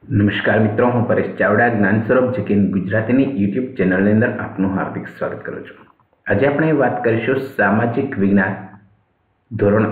નમસ્કાર મિત્રો, હું પરેશ ચાવડા જ્ઞાન સ્વરૂપ જીકેન ગુજરાતીની યુટ્યુબ ચેનલની અંદર આપનું હાર્દિક સ્વાગત કરું છું। આજે આપણે વાત કરીશું સામાજિક વિજ્ઞાન ધોરણ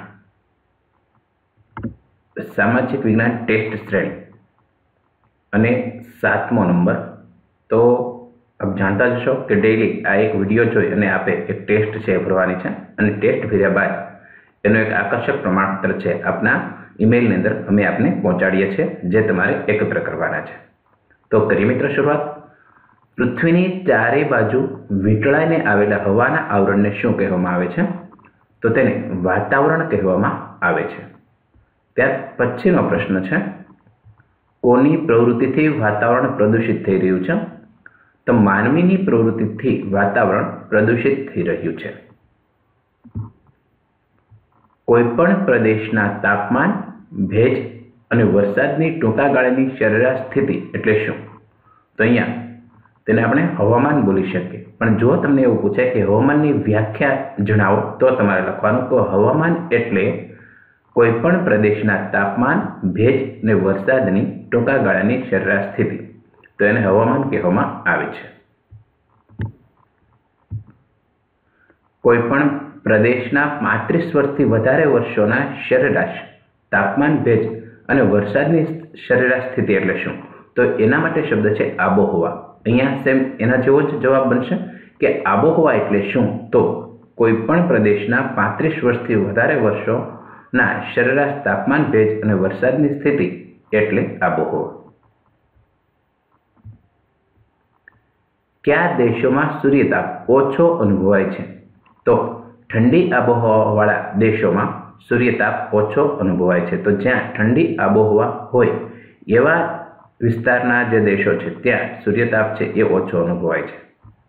8 સામાજિક વિજ્ઞાન ટેસ્ટ શ્રેણી અને 7મો નંબર। તો આપ જાણતા જશો કે ડેઈલી આ એક વિડીયો જોઈ અને આપે એક ટેસ્ટ છે ભરવાની છે અને ટેસ્ટ ભર્યા બાદ એનું એક આકર્ષક પ્રમાણપત્ર છે આપના ईमेल अंदर अमे आपने पहुंचाड़ीए छे जे तमारे एकत्र करवाना छे। तो करी मित्र शुरुआत। पृथ्वीनी चारे बाजू वींटळाईने आवेला हवाना आवरणने शुं कहेवामां आवे छे? तो तेने वातावरण कहेवामां आवे छे। त्यार पछीनो प्रश्न छे, कोनी प्रवृत्तिथी वातावरण प्रदूषित थई रह्युं छे? तो मानवीनी प्रवृत्तिथी वातावरण प्रदूषित थई रह्युं छे। कोईपण प्रदेशना तापमान, भेज और वरसादनी टूंका गाळानी सरेराश स्थिति एटले शुं? तो अहींया तेने आपणे हवामान बोली शकीए, पण जो तमने एवुं पूछे कि हवामाननी व्याख्या जणावो तो तमारे लखवानुं के हवामान एटले कोईपण प्रदेशना तापमान, भेज ने वरसादनी टूंका गाळानी सरेराश स्थिति। तो एने हवामान कहेवामां आवे छे। कोईपण प्रदेशना 35 वर्षथी वधारे वर्षोना सरेराश तापमान, भेज और वरसादनी सरेराश स्थिति एटले शुं? तो एना माटे शब्द छे आबोहवा। अहींया सेम एना जेवो ज जवाब बनशे कि आबोहवा एटले शुं? तो कोईपण प्रदेशना 35 वर्षथी वधारे वर्षोना सरेराश तापमान, भेज और वरसादनी स्थिति एटले आबोहवा। क्या देशों में सूर्यताप ओछो अनुभवाय छे? तो ठंडी आबोहवावाळा देशों में सूर्यताप ओछो अनुभवाय छे। तो ज्यां ठंडी आबोहवा होय एवा विस्तारना जे देशो छे त्यां सूर्यताप छे ए ओछो अनुभवाय छे।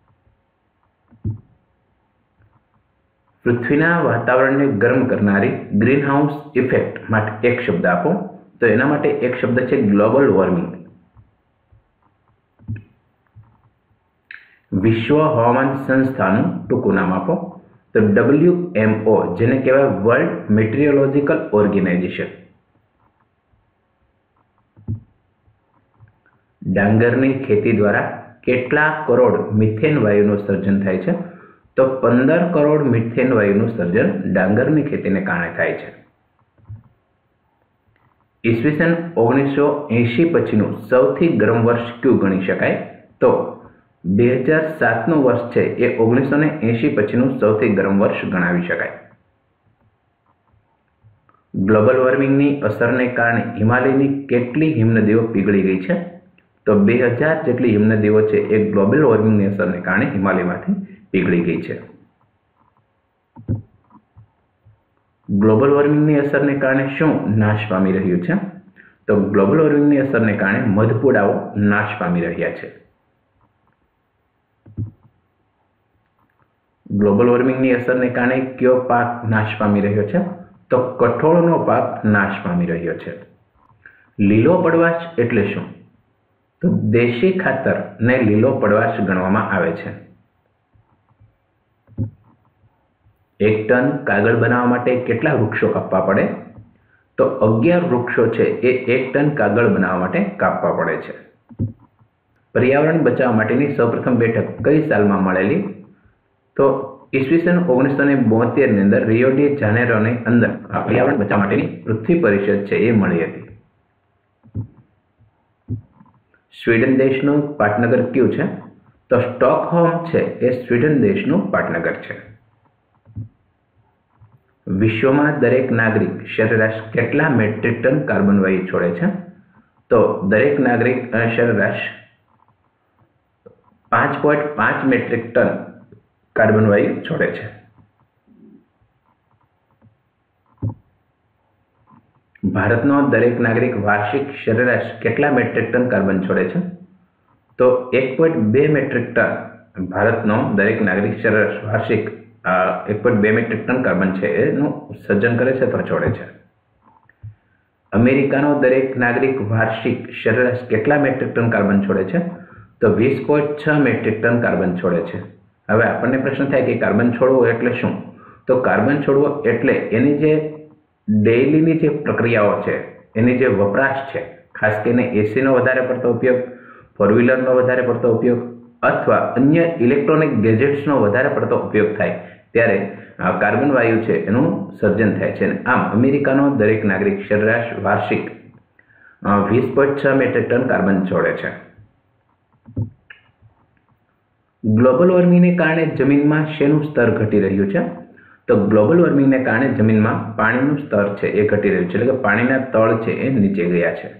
पृथ्वीना वातावरणने गरम करनारी ग्रीन हाउस इफेक्ट माटे एक शब्द आपो। तो एना माटे एक शब्द छे ग्लोबल वॉर्मिंग। विश्व हवामान संस्थानुं टूंकुं नाम आपो। तो WMO जेने कहेवाय वर्ल्ड मेट्रियोलॉजिकल ऑर्गेनाइजेशन। डांगरनी खेती द्वारा केटला करोड़ मीथेन वायुनुं सर्जन थाय छे? तो 15 करोड़ मीथेन वायुनुं सर्जन डांगरनी खेतीने कारणे थाय छे। ईस्वीसन 1980 पछीनुं सौथी गरम वर्ष क्यू गणी शकाय? तो 2007 નું વર્ષ છે એ 1980 પછીનું સૌથી ગરમ વર્ષ ગણાવી શકાય। ગ્લોબલ વોર્મિંગની અસરને કારણે હિમાલયની કેટલી હિમનદીઓ પીગળી ગઈ છે? તો 2000 જેટલી હિમનદીઓ છે એ ગ્લોબલ વોર્મિંગની અસરને કારણે હિમાલયમાંથી પીગળી ગઈ છે। ગ્લોબલ વોર્મિંગની અસરને કારણે શું નાશ પામી રહ્યું છે? તો ગ્લોબલ વોર્મિંગની અસરને કારણે મધપૂડાઓ નાશ પામી રહ્યા છે। ग्लोबल वॉर्मिंग असर ने कारण क्यो पाक नाश पामी रह्यो छे? तो कठोळनो पाक नाश पामी रह्यो छे। लीलो पड़वाश एटले शुं? तो देशी खातर ने लीलो पड़वाश गणवामां आवे छे। 1 टन कागळ बनाववा माटे केटला वृक्षो कापवा पड़े? तो 11 वृक्षो छे ए 1 टन कागळ बनाववा माटे कापवा पड़े छे। पर्यावरण बचाववा माटेनी सौप्रथम बैठक कई सालमां मळेली? तो ईस्वीसन 1972 ની અંદર रियो डी जानेरोनी अंदर पर्यावरण बचाव माटेनी पृथ्वी परिषद छे ए मळी हती। स्वीडन देशनुं पाटनगर क्यू छे? तो स्टॉकहोम छे ए स्वीडन देशनुं पाटनगर छे। विश्वमां दरेक नागरिक सरेराश केटला मेट्रिक टन कार्बन वायु छोड़े छे? तो दरेक नागरिक सरेराश 5.5 मेट्रिक टन कार्बन वायु छोड़े छे। भारतनो दरेक नागरिक वार्षिक सरेराश केटला मेट्रिक टन कार्बन छोड़े छे? तो 1.2 मेट्रिक टन भारतनो दरेक नागरिक सरेराश वार्षिक 1.2 मेट्रिक टन कार्बन छे एनुं सर्जन करे छे अथवा छोड़े छे। अमेरिकानो दरेक नागरिक वार्षिक सरेराश केटला मेट्रिक टन कार्बन छोड़े छे? तो 20.6 मेट्रिक टन कार्बन छोड़े छे। हवे आपने प्रश्न थाय कि कार्बन छोड़वो एटले शुं? तो कार्बन छोड़वो एटले एनी जे डेलीनी जे प्रक्रियाओ छे एनी जे वपराश छे ખાસ કરીને એસીનો વધારે પડતો ઉપયોગ, ફોર વ્હીલરનો વધારે પડતો ઉપયોગ અથવા અન્ય ઇલેક્ટ્રોનિક ગેજેટ્સનો વધારે પડતો ઉપયોગ થાય ત્યારે કાર્બન વાયુ છે એનું સર્જન થાય છે. આમ અમેરિકાનો દરેક નાગરિક સરેરાશ વાર્ષિક 20.6 મેટ્રિક ટન કાર્બન છોડે છે. ગ્લોબલ વોર્મિંગને કારણે જમીનમાં શેનું સ્તર ઘટી રહ્યું છે? તો ગ્લોબલ વોર્મિંગને કારણે જમીનમાં પાણીનું સ્તર છે એ ઘટી રહ્યું છે, એટલે કે પાણીના તળ છે એ નીચે ગયા છે.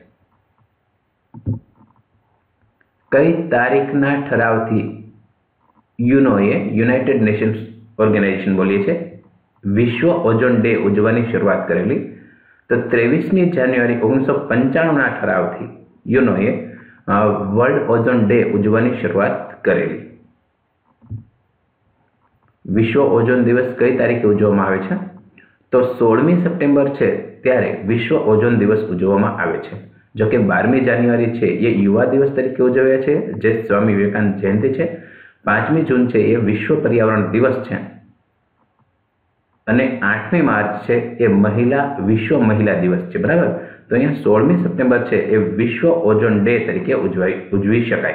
કઈ તારીખના ઠરાવથી યુનોએ યુનાઇટેડ નેશન્સ ઓર્ગેનાઇઝેશન બોલીએ છે વિશ્વ ઓઝોન ડે ઉજવવાની શરૂઆત કરેલી? તો 23મી જાન્યુઆરી 1995ના ઠરાવથી યુનોએ વર્લ્ડ ઓઝોન ડે ઉજવવાની શરૂઆત કરેલી. વિશ્વ ઓઝોન દિવસ કઈ તારીખે ઉજવવામાં આવે છે? તો 16મી સપ્ટેમ્બર છે ત્યારે વિશ્વ ઓઝોન દિવસ ઉજવવામાં આવે છે. જો કે 12મી જાન્યુઆરી છે એ યુવા દિવસ તરીકે ઉજવ્યા છે, જે સ્વામી વિવેકાનંદ જયંતિ છે. 5મી જૂન છે એ વિશ્વ પર્યાવરણ દિવસ છે અને 8મી માર્ચ છે એ વિશ્વ મહિલા દિવસ છે. બરાબર, તો અહીંયા 16મી સપ્ટેમ્બર છે એ વિશ્વ ઓઝોન ડે તરીકે ઉજવી શકાય.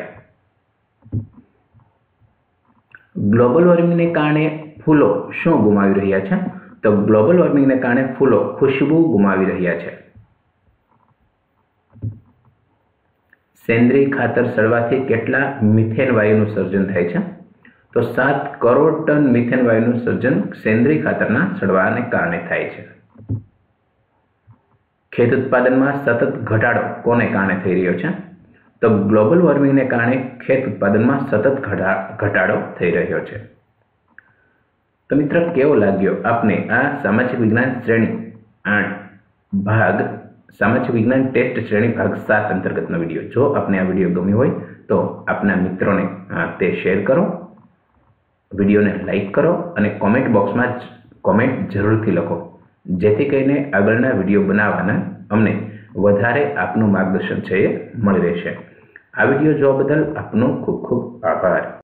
ગ્લોબલ વોર્મિંગને કારણે ફૂલો શું ગુમાવી રહ્યા છે? તો ગ્લોબલ વોર્મિંગને કારણે ફૂલો ખુશ્બુ ગુમાવી રહ્યા છે. સેન્દ્રીય ખાતર સળવાથી કેટલા મિથેન વાયુનું સર્જન થાય છે? તો 7 કરોડ ટન મિથેન વાયુનું સર્જન સેન્દ્રીય ખાતરના સળવાને કારણે થાય છે. ખેત ઉત્પાદનમાં સતત ઘટાડો કોને કારણે થઈ રહ્યો છે? તો ગ્લોબલ વોર્મિંગને કારણે ખેત ઉત્પાદનમાં સતત ઘટાડો થઈ રહ્યો છે. તો મિત્રો, કેવો લાગ્યો આપને આ સામાજિક વિજ્ઞાન શ્રેણી સામાજિક વિજ્ઞાન ટેસ્ટ શ્રેણી ભાગ 7 અંતર્ગતનો વિડીયો? જો આપને આ વિડીયો ગમ્યો હોય તો આપના મિત્રોને તે શેર કરો, વિડીયોને લાઈક કરો અને કોમેન્ટ બોક્સમાં કોમેન્ટ જરૂરથી લખો, જેથી કરીને આગળના વિડીયો બનાવવાના અમને વધારે આપનું માર્ગદર્શન છે એ મળી રહેશે. આ વિડીયો જોવા બદલ આપનો ખૂબ ખૂબ આભાર.